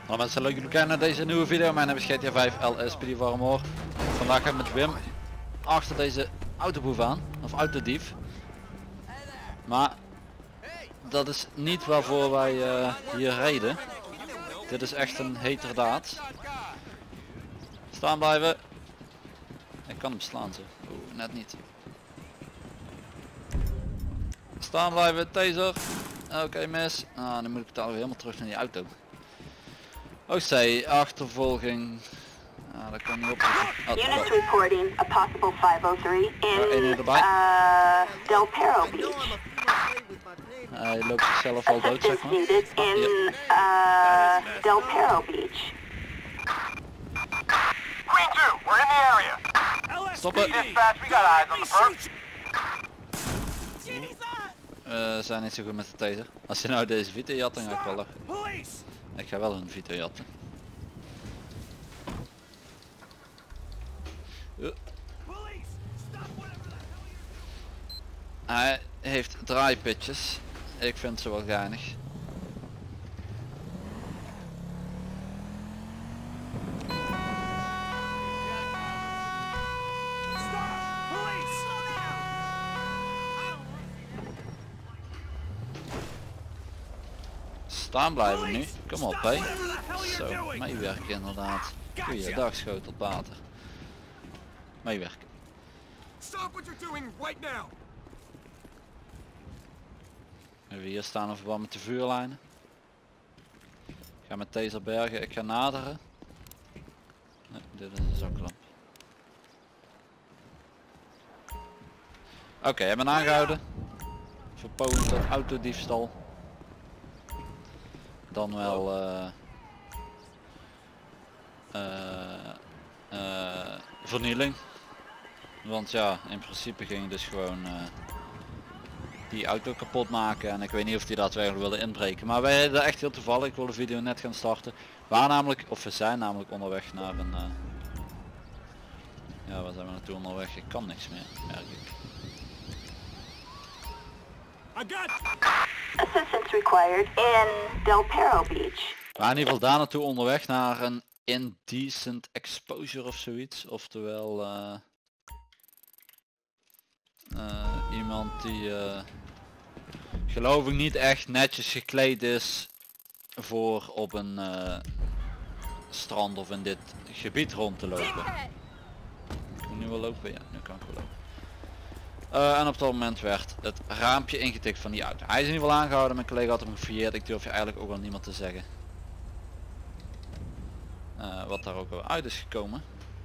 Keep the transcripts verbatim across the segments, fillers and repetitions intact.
Hallo mensen, leuk dat jullie kijken naar deze nieuwe video. Mijn naam is G T A vijf L S P D Warmore. Vandaag ga ik met Wim achter deze autoboef aan, of autodief. Maar dat is niet waarvoor wij uh, hier reden. Dit is echt een heterdaad. Staan blijven. Ik kan hem slaan zo. Oeh, net niet. Staan blijven, taser. Oké, okay, mis. Ah, dan moet ik het alweer helemaal terug naar die auto. O C, achtervolging. Ah, dat kan niet op. Oh, Units reporting a possible five oh three in uh, uh, Del Perro Beach. Hij uh, loopt zichzelf al dood, zeg maar. Needed in uh, Del Perro Beach. Green two, we're in the area. Stoppen. Dispatch, we got eyes on the perp. We uh, zijn niet zo goed met de taser. Als je nou deze Vito jat, dan ga ik wel lachen. Ik ga wel een Vito jatten. Uh. Hij heeft draaipitjes. Ik vind ze wel geinig. Staan blijven nu. Kom op hé. Zo, meewerken inderdaad. Goeiedag schotelpater. Meewerken. Even hier staan in verband met de vuurlijnen. Ik ga met taser bergen, ik ga naderen. Nee, dit is een zaklamp. Oké, okay, hebben aangehouden. Verpoging tot autodiefstal. Dan wel uh, uh, uh, vernieling. Want ja, in principe ging dus gewoon uh, die auto kapot maken. En ik weet niet of die daadwerkelijk willen inbreken. Maar wij hebben echt heel toevallig. Ik wil de video net gaan starten. We waren namelijk, of we zijn namelijk onderweg naar een... Uh, ja, waar zijn we naartoe onderweg? Ik kan niks meer, merk ik. Assistance required in Del Perro Beach. We waren in ieder geval daar naartoe onderweg naar een indecent exposure of zoiets. Oftewel uh, uh, iemand die uh, geloof ik niet echt netjes gekleed is voor op een uh, strand of in dit gebied rond te lopen. Kan ik nu wel lopen? Ja, nu kan ik wel lopen. Uh, en op dat moment werd het raampje ingetikt van die auto. Hij is in ieder geval aangehouden, mijn collega had hem gefouilleerd. Ik durf je eigenlijk ook wel niemand te zeggen. Uh, wat daar ook wel uit is gekomen.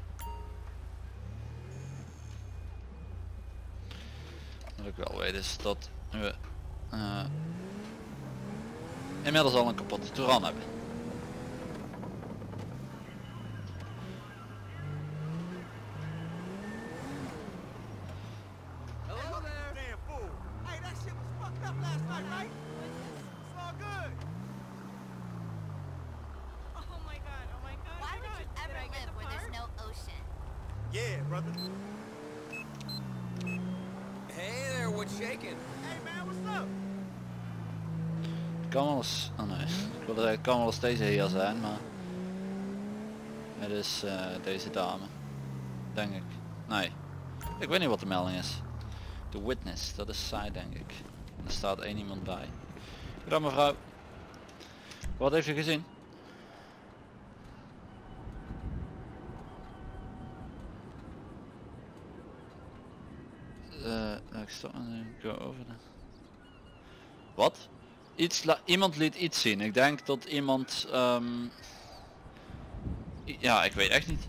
Wat ik wel weet is dat we uh, inmiddels al een kapotte Touran hebben. Yeah, brother. Hey there, what's shaking? Hey man, what's up? Het kan wel eens, oh nee, ik wilde zeggen, het kan wel eens deze heer zijn, maar het is uh, deze dame, denk ik. Nee, ik weet niet wat de melding is. De witness, dat is zij denk ik. En er staat één iemand bij. Goedendag mevrouw. Wat heeft u gezien? Uh, ik sta over de... Wat? Iets la iemand liet iets zien. Ik denk dat iemand... Um... Ja, ik weet echt niet.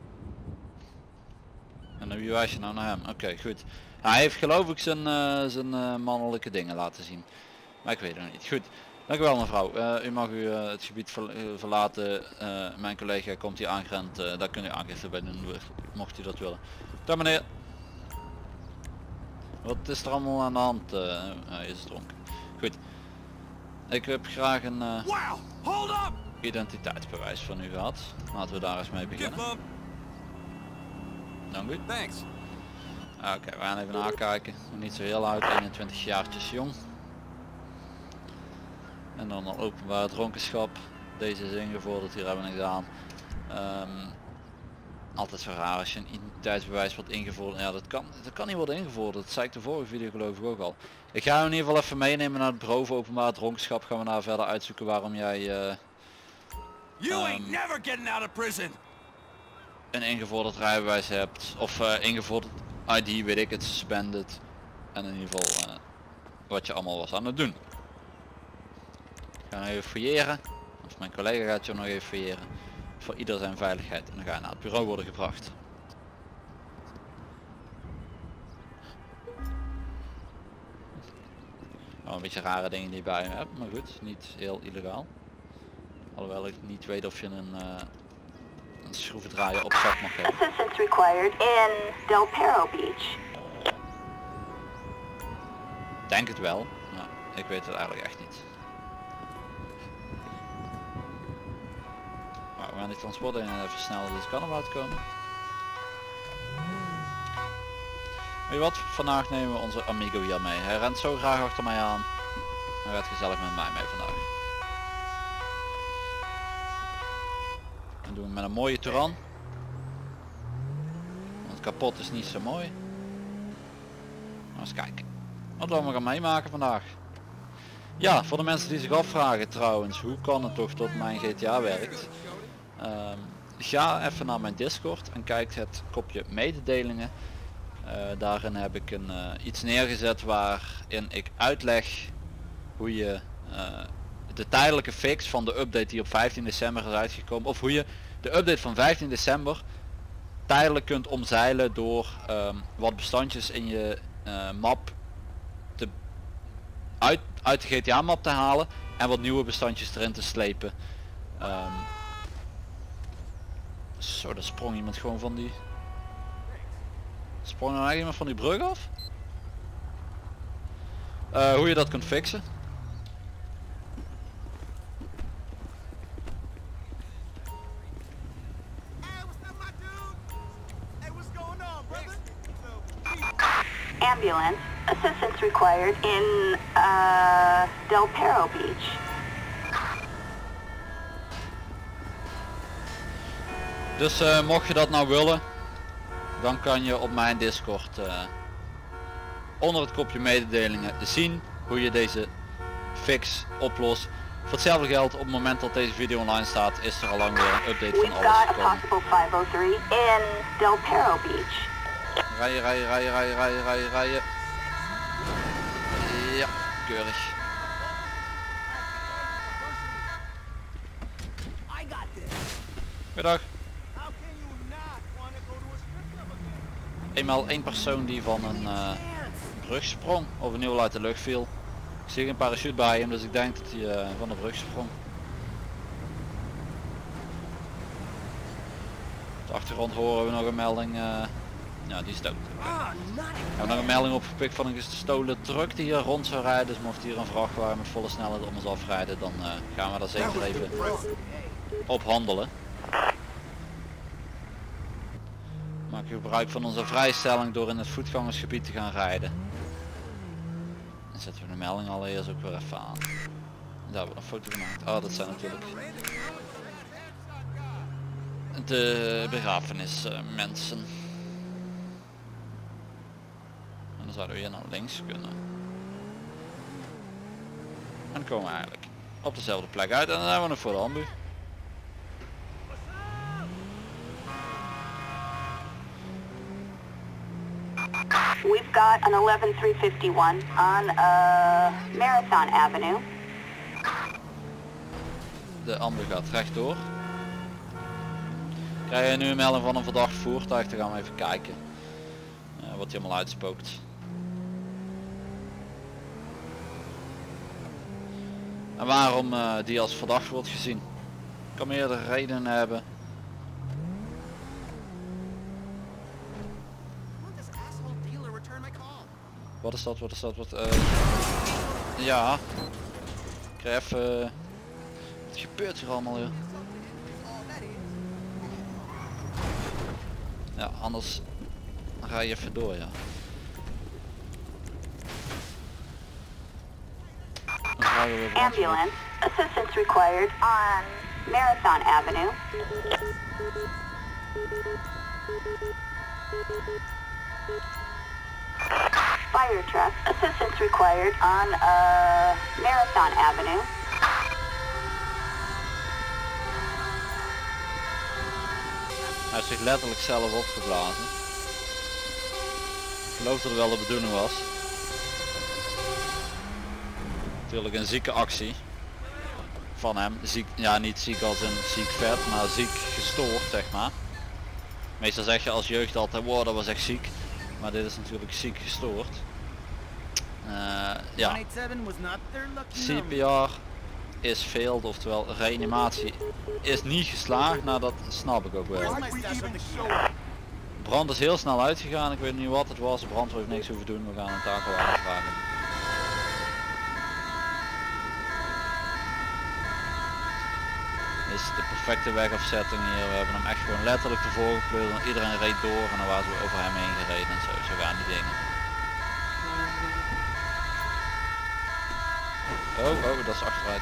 En dan wie wijs je nou naar hem? Oké, okay, goed. Hij heeft geloof ik zijn, uh, zijn uh, mannelijke dingen laten zien. Maar ik weet het nog niet. Goed. Dank u wel mevrouw. Uh, u mag u uh, het gebied ver uh, verlaten. Uh, mijn collega komt hier aangerend. Uh, daar kunt u aangifte bij doen, mocht u dat willen. Dag meneer. Wat is er allemaal aan de hand? Uh, hij is dronken. Goed. Ik heb graag een uh, identiteitsbewijs van u gehad. Laten we daar eens mee beginnen. Dank u. Thanks. Oké, okay, we gaan even nakijken. Niet zo heel oud, eenentwintig jaartjes jong. En dan al openbaar dronkenschap. Deze is ingevorderd, hier hebben we niks aan. Um, altijd zo raar als je een identiteitsbewijs wordt ingevorderd. Ja, dat kan, dat kan niet worden ingevorderd. Dat zei ik de vorige video geloof ik ook al. Ik ga hem in ieder geval even meenemen naar het bureau voor openbaar dronkenschap. Gaan we daar verder uitzoeken waarom jij uh, You ain't um, never getting out of prison. een ingevorderd rijbewijs hebt. Of uh, ingevorderd I D, weet ik het, suspended. En in ieder geval uh, wat je allemaal was aan het doen. Ik ga nog even fouilleren. Of mijn collega gaat je nog even fouilleren. Voor ieder zijn veiligheid. En dan ga je naar het bureau worden gebracht. Oh, een beetje rare dingen die je bij je hebt. Maar goed, niet heel illegaal. Alhoewel ik niet weet of je een, uh, een schroevendraaier op zak mag hebben. Assistance required in Del Perro Beach. Denk het wel. Nou, ik weet het eigenlijk echt niet. Maar we gaan die transport en even snel deze kant uit komen. Weet je wat? Vandaag nemen we onze amigo hier mee. Hij rent zo graag achter mij aan. Hij gaat gezellig met mij mee vandaag. En doen we met een mooie Touran. Want kapot is niet zo mooi. Maar eens kijken. Wat we gaan meemaken vandaag. Ja, voor de mensen die zich afvragen trouwens, hoe kan het toch dat mijn G T A werkt? Um, ga even naar mijn Discord en kijk het kopje mededelingen. Uh, daarin heb ik een, uh, iets neergezet waarin ik uitleg hoe je uh, de tijdelijke fix van de update die op vijftien december is uitgekomen, of hoe je de update van vijftien december tijdelijk kunt omzeilen door um, wat bestandjes in je uh, map te, uit, uit de G T A map te halen en wat nieuwe bestandjes erin te slepen. Um, zo, daar sprong iemand gewoon van die... Sprong er nou iemand van die brug af? Uh, hoe je dat kunt fixen. Ambulance. Assistance required in uh, Del Perro Beach. Dus uh, mocht je dat nou willen, dan kan je op mijn Discord uh, onder het kopje mededelingen zien hoe je deze fix oplost. Voor hetzelfde geld, op het moment dat deze video online staat, is er al lang weer een update van alles gekomen. in Del Perro Beach. Rijden, rijden, rijden, rijden, rijden, rijden, rijden. Ja, keurig. Goedendag. Eenmaal één persoon die van een uh, brug sprong of een nieuw uit de lucht viel. Ik zie een parachute bij hem, dus ik denk dat hij uh, van de brug sprong. Op de achtergrond horen we nog een melding. Uh, ja, die is dood. We hebben nog een melding opgepikt van een gestolen truck die hier rond zou rijden. Dus mocht hier een vrachtwagen met volle snelheid om ons afrijden, dan uh, gaan we daar zeker even op handelen. Maak gebruik van onze vrijstelling door in het voetgangersgebied te gaan rijden. Dan zetten we de melding al eerst ook weer even aan. Daar hebben we een foto gemaakt. Oh, dat zijn natuurlijk de begrafenismensen. En dan zouden we hier naar links kunnen. En dan komen we eigenlijk op dezelfde plek uit en dan hebben we nog voor de ambu. We've got an eleven three fifty-one on uh, Marathon Avenue. De ambu gaat rechtdoor. Krijg je nu een melding van een verdacht voertuig, dan gaan we even kijken uh, wat hij allemaal uitspookt. En waarom uh, die als verdacht wordt gezien. Kan meerdere redenen hebben. Wat is dat, wat is dat, wat... Uh... Ja. Ik krijg even... Wat gebeurt hier allemaal hier? Ja, anders ga je even door, ja. Ambulance. Assistance required on Marathon Avenue. Fire truck. Assistance required on uh, Marathon Avenue. Hij heeft zich letterlijk zelf opgeblazen. Ik geloof dat het wel de bedoeling was. Natuurlijk een zieke actie van hem. Ziek, ja, niet ziek als een ziek vet, maar ziek gestoord, zeg maar. Meestal zeg je als jeugd altijd, wow, dat was echt ziek. Maar dit is natuurlijk ziek gestoord. Uh, ja. C P R is failed, oftewel reanimatie is niet geslaagd. Nou, dat snap ik ook wel. Brand is heel snel uitgegaan, ik weet niet wat het was. De brandweer heeft niks hoeven doen, we gaan een takelwagen vragen. Dit is de perfecte wegafzetting hier. We hebben hem echt gewoon letterlijk ervoor gepleurd en iedereen reed door en dan waren ze over hem heen gereden en zo. Zo gaan die dingen. Oh, oh, dat is achteruit.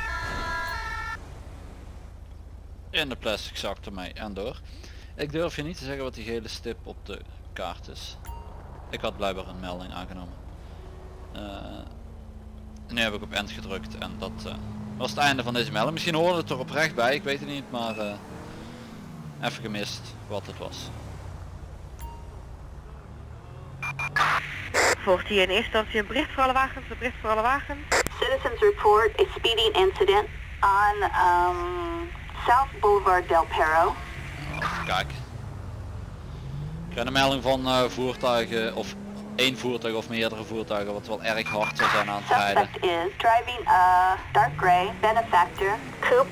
In de plastic zak ermee en door. Ik durf je niet te zeggen wat die gele stip op de kaart is. Ik had blijkbaar een melding aangenomen. Uh, nu heb ik op end gedrukt en dat uh, was het einde van deze melding. Misschien hoorde het er oprecht bij, ik weet het niet, maar uh, even gemist wat het was. Volgt hier in eerste instantie een bericht voor alle wagens, een bericht voor alle wagens. Citizens report a speeding incident on um, South Boulevard Del Perro. Even kijken. Ik krijg een melding van uh, voertuigen of één voertuig of meerdere voertuigen wat wel erg hard zou zijn aan het rijden. Suspect is driving a dark gray Benefactor coupe.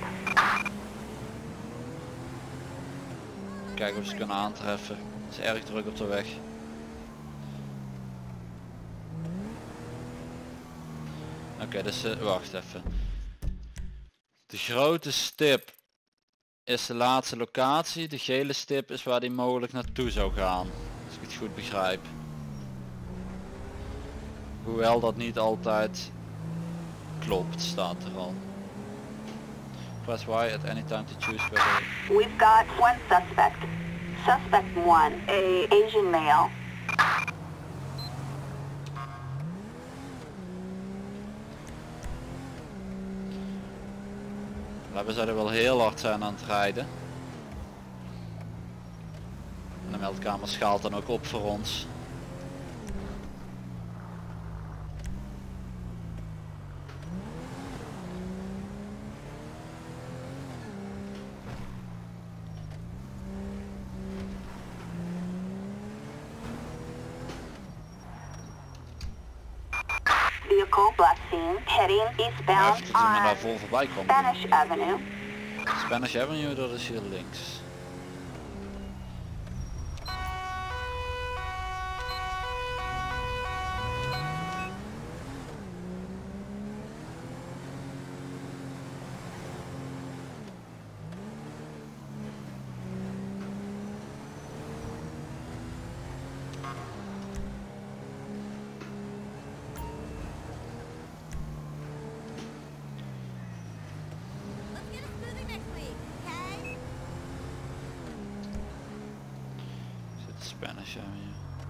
Kijken of ze kunnen aantreffen. Het is erg druk op de weg. Oké, okay, dus uh, wacht even. De grote stip is de laatste locatie. De gele stip is waar die mogelijk naartoe zou gaan. Als ik het goed begrijp. Hoewel dat niet altijd klopt, staat er al. Press Y at any time to choose whether... We've got one suspect. Suspect one, a Asian male. We zouden wel heel hard zijn aan het rijden. En de meldkamer schaalt dan ook op voor ons. Vehicle black scene heading eastbound Even dat we daar on vol voorbij komen. Spanish Avenue. Spanish Avenue, dat is hier links. Spanish Avenue.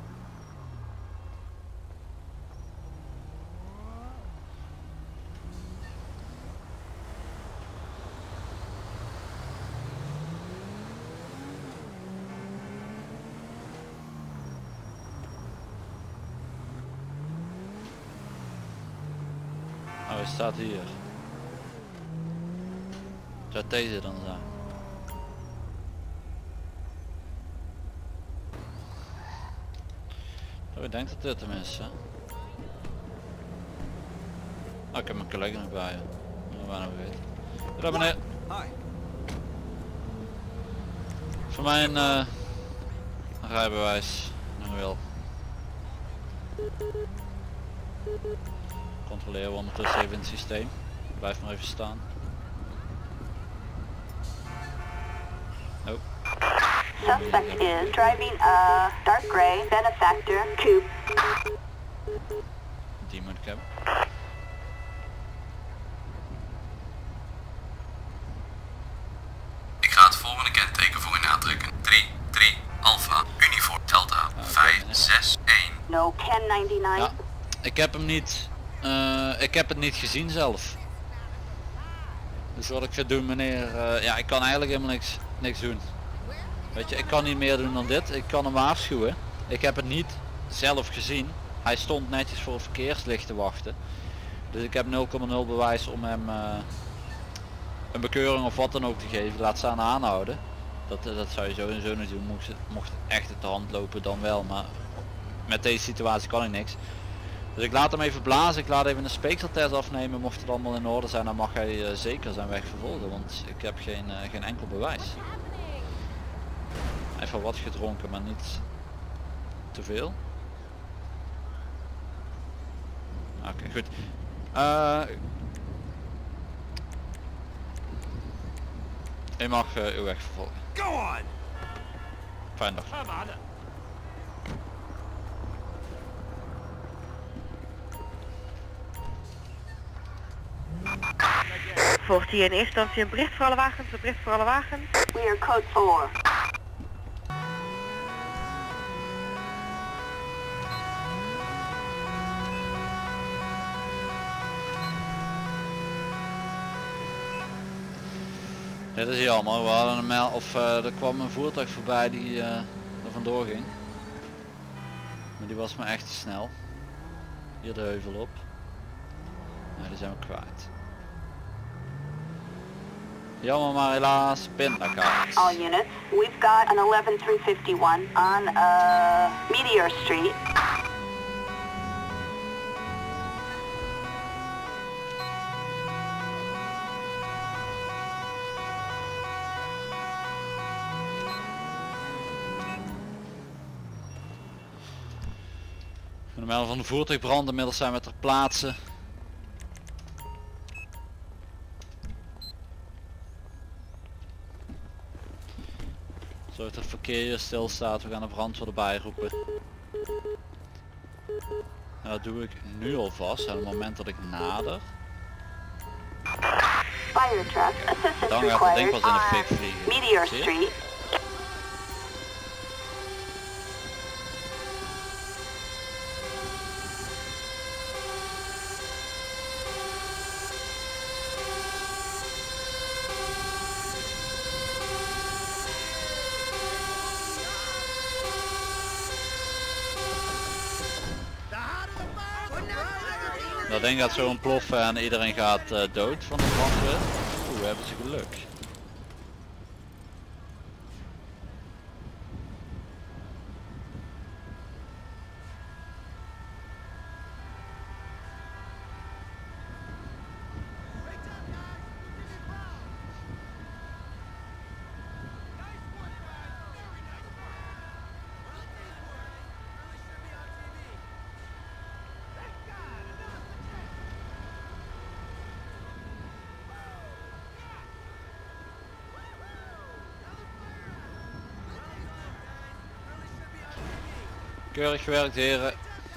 Oh, hij staat hier. Zou deze dan zijn? Oh, ik denk dat dit hem is, hè? Oh, ik heb mijn collega nog bij je. Dat bijna vergeten. Ja, meneer. Voor mijn uh, rijbewijs nog wel. Controleren we ondertussen even in het systeem. Blijf maar even staan. Oh. Suspect is driving a dark gray Benefactor coupe. Die moet ik hebben. volgende kenteken voor u aantrekken. drie drie Alpha Uniform Delta vijf zes één. No ten ninety-nine. Ja, ik heb hem niet, uh, ik heb het niet gezien zelf. Dus wat ik ga doen meneer, uh, ja ik kan eigenlijk helemaal niks, niks doen. Weet je, ik kan niet meer doen dan dit. Ik kan hem waarschuwen. Ik heb het niet zelf gezien. Hij stond netjes voor het verkeerslicht te wachten. Dus ik heb nul komma nul bewijs om hem uh, een bekeuring of wat dan ook te geven. Laat staan aanhouden. Dat, dat zou je sowieso niet doen. Mocht het, mocht het echt uit de hand lopen dan wel. Maar met deze situatie kan ik niks. Dus ik laat hem even blazen. Ik laat even een speekseltest afnemen. Mocht het allemaal in orde zijn dan mag hij uh, zeker zijn weg vervolgen. Want ik heb geen, uh, geen enkel bewijs. Hij heeft wel wat gedronken maar niet te veel. Oké, okay, goed. Uh, je mag uh, uw weg vervolgen. Go on. Fijn dag. Volgt hier in eerste instantie een bericht voor alle wagens, een bericht voor alle wagens. We are code four. Dit is jammer, we hadden een mail of uh, er kwam een voertuig voorbij die uh, er vandoor ging. Maar die was me echt te snel. Hier de heuvel op. Nou, die zijn we kwijt. Jammer maar helaas, pindakaas. All units, we've got an eleven three fifty-one on uh, Meteor Street. De melding van de voertuigbrand, inmiddels zijn we ter plaatse. Zorg dat het verkeer hier stilstaat, we gaan de brandweer erbij roepen. En dat doe ik nu alvast, aan het moment dat ik nader. Fire truck, assistance Dan gaat het ding required pas in de on fik vliegen. Meteor Zie je? Street. Dat ding gaat zo ontploffen en iedereen gaat uh, dood van de brandweer. Oeh, hebben ze geluk. Keurig gewerkt heren.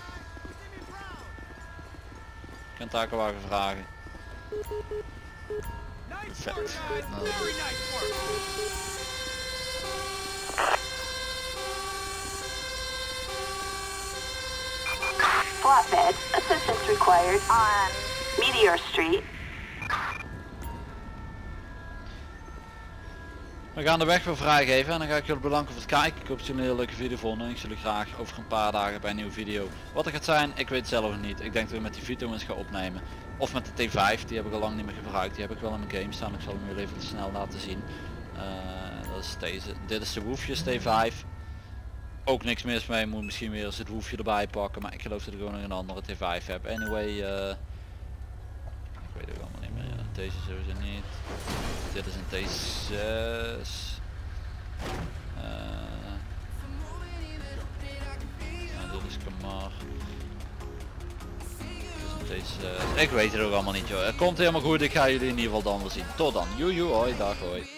Ik kan takenwagen vragen. Perfect. Nou. Flatbed, assistance required on Meteor Street. We gaan de weg weer vrijgeven en dan ga ik jullie bedanken voor het kijken. Ik hoop dat jullie een hele leuke video vonden en ik zie jullie graag over een paar dagen bij een nieuwe video. Wat het gaat zijn, ik weet het zelf nog niet. Ik denk dat ik met die Vito eens ga opnemen. Of met de T vijf, die heb ik al lang niet meer gebruikt. Die heb ik wel in mijn game staan, ik zal hem jullie even snel laten zien. Uh, dat is deze. Dit is de Woefjes T vijf. Ook niks mis mee, moet misschien weer eens het Woefje erbij pakken. Maar ik geloof dat ik gewoon nog een andere T vijf heb. Anyway, uh, ik weet het allemaal niet meer. Ja, deze sowieso niet. Dit is een T zes. Uh, ja, dit is Kamar. Dit is een T zes. Ik weet het ook allemaal niet joh. Het komt helemaal goed, ik ga jullie in ieder geval dan wel zien. Tot dan. Joejoe, hoi, dag, hoi.